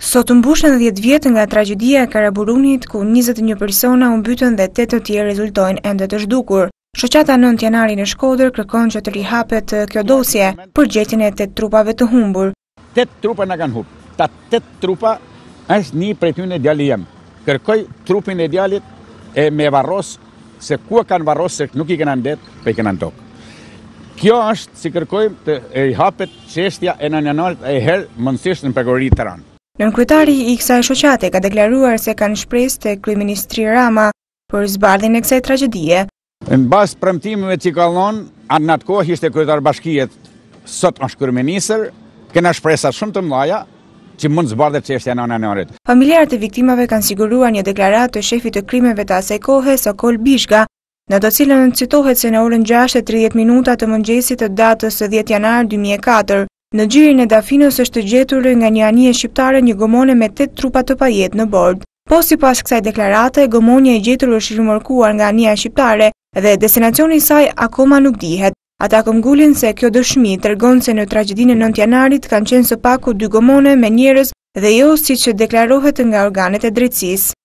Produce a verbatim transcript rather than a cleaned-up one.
Sot u mbush nëntëdhjetë vjet nga tragjedia e Karaburunit, ku njëzet e një persona u mbytën dhe tetë të tjerë rezultojnë ende të zhdukur. Shoqata nëntë janari në Shkodër kërkon që të rihapet kjo dosje për gjetjen e tetë trupave të humbur. Tetë trupa na kanë humbur. Ta tetë trupa është një prej tyre djali jam. Kërkoj trupin e djalit e me varros, se ku kanë varros se nuk i kanë ndet, pe kanë në tokë. Kjo është si kërkojmë të rihapet çështja e nëntë janarit e herë mundësisht në Prokurori Tiranë. Nënkryetari i kësaj shoqate ka deklaruar se kanë shpresë te kryeministri Rama për zbardhjen e kësaj tragjedie. Në bazë premtimeve që ka dhënë, në atë kohë ishte kryetar bashkie, sot është kryeministër, kena shpresa shumë të mëdha që mund zbardhet çështja e nëntë janarit. Familjarët e viktimave kanë siguruar një deklaratë të shefit të krimeve të asaj kohe, Sokol Bishga, në të cilën citohet se në orën gjashtë e tridhjetë minuta të mëngjesit të datës së dhjetë janar dy mijë e katër, në gjirin e Dafinos është gjetur nga një anije shqiptare një gomone me tetë trupa të pajet në bord. Po sipas kësaj deklarate, gomonja e gjetur është rimorkuar nga anija shqiptare dhe destinacioni i saj akoma nuk dihet. Ata këmbgulin se kjo dëshmi tregon se në tragjedinë e nëntë janarit kanë qenë së paku dy gomone me njerëz dhe jo siç deklarohet nga organet e drejtësisë.